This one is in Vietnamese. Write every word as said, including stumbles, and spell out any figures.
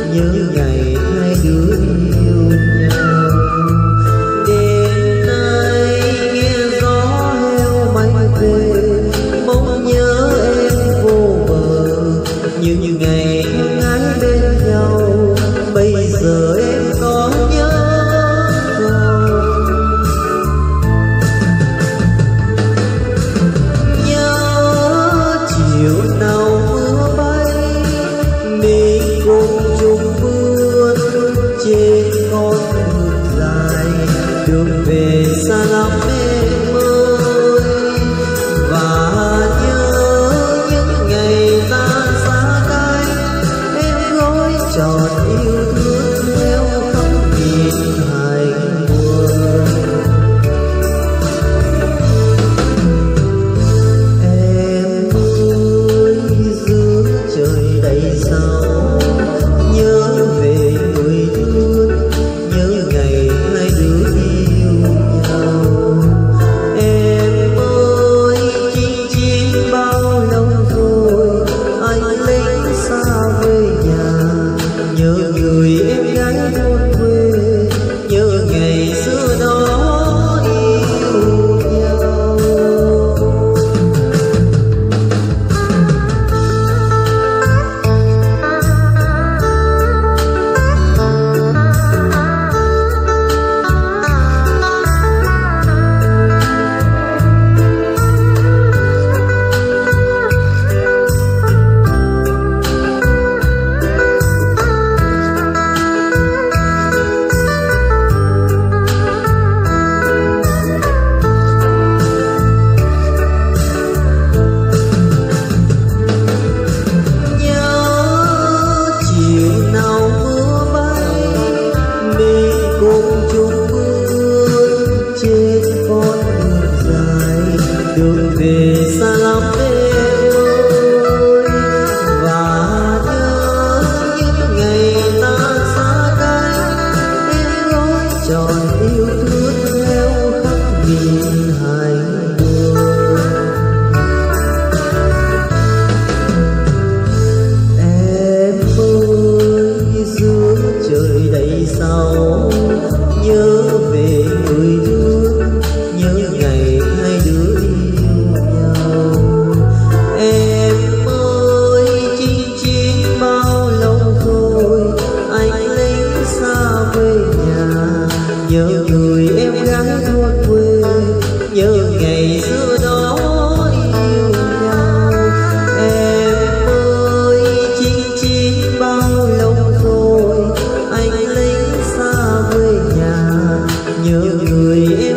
nhớ ngày hai đứa yêu nhau. Đêm nay nghe gió heo bay về, mong nhớ em vô bờ. Những ngày ngắn bên nhau, bây giờ em có nhớ không? Nhớ chiều nào mưa bay, mình cùng chung bước trên con đường dài, đường về xa lắm em ơi. Và nhớ những ngày ta xa cách, em gói tròn yêu thương theo khắp miền Hải buồn. Em ơi giữa trời đầy sao, nhớ về người thương, nhớ ngày hai đứa yêu nhau. Em ơi chinh chiến bao lâu rồi, anh lính xa về nhà, nhớ người em gái thôn quê, nhớ ngày xưa đó yêu nhau. Đường về xa lắm em ơi. Và nhớ những ngày ta xa cách, em gói tròn yêu thương theo khắp miền Hải buồn. Em ơi giữa trời đầy sao, nhớ về người thương, nhớ ngày hai đứa yêu nhau. Em ơi chinh chiến bao lâu rồi, anh lính xa về nhà, nhớ người em gái thôn quê, nhớ ngày xưa đó yêu nhau. Em ơi chinh chiến bao lâu rồi, anh lính xa về nhà, nhớ người em